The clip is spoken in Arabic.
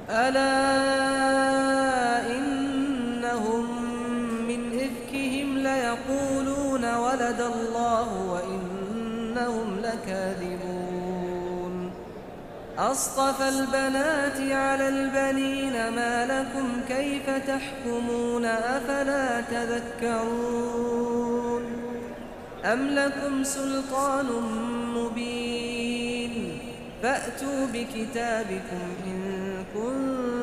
ألا إنهم من إفكهم ليقولون ولد الله وإنهم لكاذبون أصطفى البنات على البنين ما لكم كيف تحكمون أفلا تذكرون أم لكم سلطان مبين فأتوا بكتابكم إن كنتم